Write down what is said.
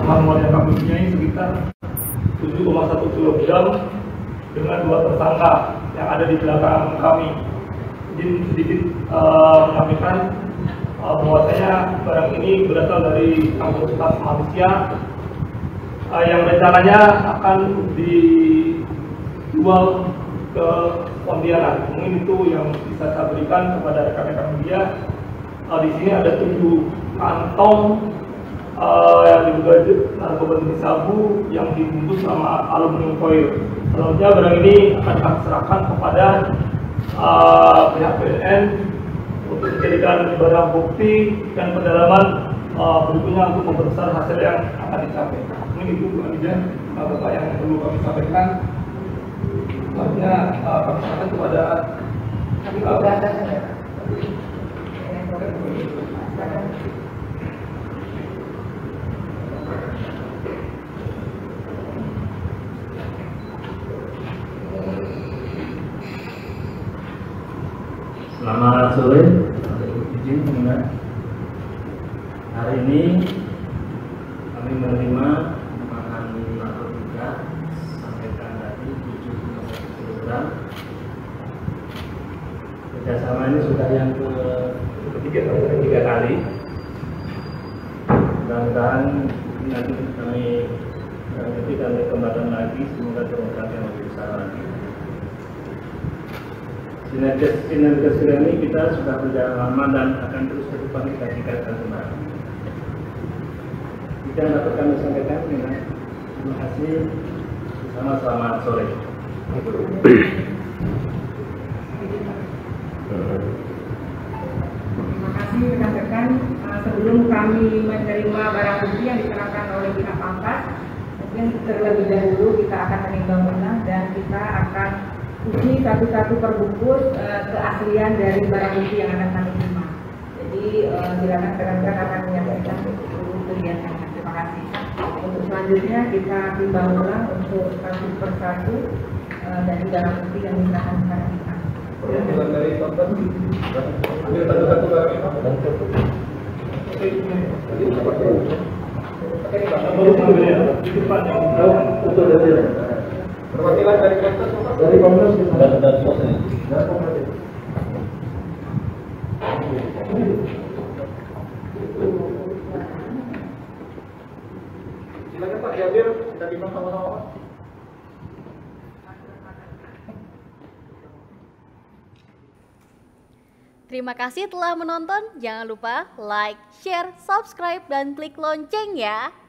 manual yang kami punyai sekitar 7,1 kg dengan 2 tersangka yang ada di belakang kami. Jadi sedikit menyampaikan bahwasanya barang ini berasal dari Universitas Malaysia yang rencananya akan dijual ke Pontianak. Mungkin itu yang bisa saya berikan kepada rekan-rekan media. Di sini ada 7 kantong yang diduga narkoba jenis sabu yang dibungkus sama aluminium foil. Selanjutnya barang ini akan kami serahkan kepada pihak BNN untuk dijadikan barang bukti dan pendalaman berikutnya untuk memperbesar hasil yang akan dicapai. Mungkin itu Bapak yang perlu kami sampaikan. Selanjutnya kami serahkan kepada Selamat sore, izin mendengar. Hari ini kami menerima bahan narkotika sampaikan tadi 7,1 kg. Kerjasama ini sudah yang ketiga kali. Mudah-mudahan nanti kami kembangkan lagi, semoga terungkap yang lebih besar lagi. Sinergitas ini kita sudah berjalan lama dan akan terus ke depan kita tingkatkan kembali. Itu yang dapat kami sampaikan. Terima kasih. Selamat sore. Terima kasih rekan-rekan. Sebelum kami menerima barang bukti yang diserahkan oleh pihak Pampas, mungkin terlebih dahulu kita akan menimbang ulang dan kita akan uji satu-satu perbungkus keaslian dari barang bukti yang akan kami terima. Jadi silakan rekan-rekan akan menyaksikan seluruh kegiatannya. Terima kasih. Untuk selanjutnya kita timbang ulang untuk satu persatu dari barang bukti yang diserahkan kepada kita. dari tonton ambil satu-satu barang ini. Perwakilan dari Komnas dari selesai. Silakan Pak Jabir, kita timbang sama-sama Pak. Terima kasih telah menonton. Jangan lupa like, share, subscribe, dan klik lonceng ya.